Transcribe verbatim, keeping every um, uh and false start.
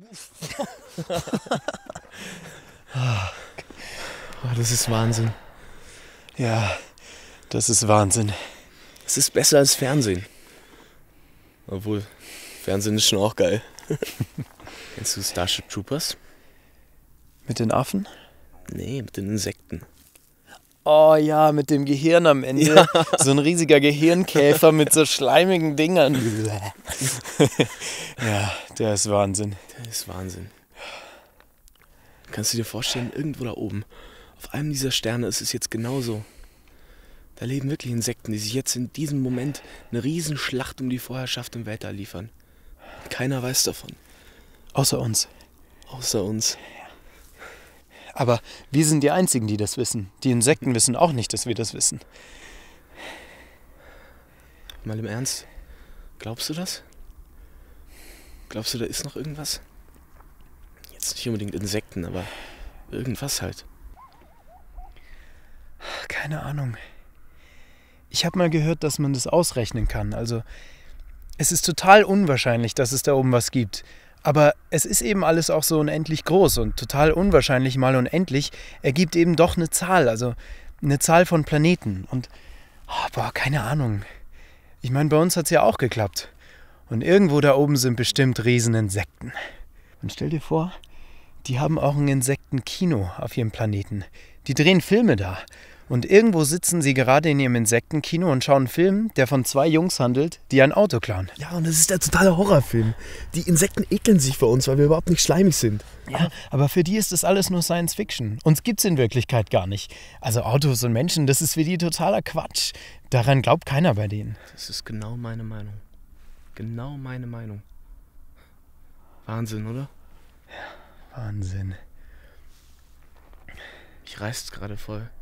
Oh, das ist Wahnsinn. Ja, das ist Wahnsinn. Es ist besser als Fernsehen. Obwohl, Fernsehen ist schon auch geil. Kennst du Starship Troopers? Mit den Affen? Nee, mit den Insekten. Oh ja, mit dem Gehirn am Ende. Ja. So ein riesiger Gehirnkäfer mit so schleimigen Dingern. Ja, der ist Wahnsinn. Das ist Wahnsinn. Kannst du dir vorstellen, irgendwo da oben, auf einem dieser Sterne ist es jetzt genauso. Da leben wirklich Insekten, die sich jetzt in diesem Moment eine Riesenschlacht um die Vorherrschaft im Weltall liefern. Keiner weiß davon. Außer uns. Außer uns. Aber wir sind die Einzigen, die das wissen. Die Insekten wissen auch nicht, dass wir das wissen. Mal im Ernst, glaubst du das? Glaubst du, da ist noch irgendwas? Jetzt nicht unbedingt Insekten, aber irgendwas halt. Keine Ahnung. Ich habe mal gehört, dass man das ausrechnen kann. Also, es ist total unwahrscheinlich, dass es da oben was gibt. Aber es ist eben alles auch so unendlich groß und total unwahrscheinlich mal unendlich ergibt eben doch eine Zahl, also eine Zahl von Planeten. Und, oh, boah, keine Ahnung. Ich meine, bei uns hat es ja auch geklappt. Und irgendwo da oben sind bestimmt Rieseninsekten. Und stell dir vor, die haben auch ein Insektenkino auf ihrem Planeten. Die drehen Filme da. Und irgendwo sitzen sie gerade in ihrem Insektenkino und schauen einen Film, der von zwei Jungs handelt, die ein Auto klauen. Ja, und das ist der totale Horrorfilm. Die Insekten ekeln sich vor uns, weil wir überhaupt nicht schleimig sind. Ja, aber für die ist das alles nur Science Fiction. Uns gibt's in Wirklichkeit gar nicht. Also Autos und Menschen, das ist für die totaler Quatsch. Daran glaubt keiner bei denen. Das ist genau meine Meinung. Genau meine Meinung. Wahnsinn, oder? Wahnsinn. Mich reißt's gerade voll.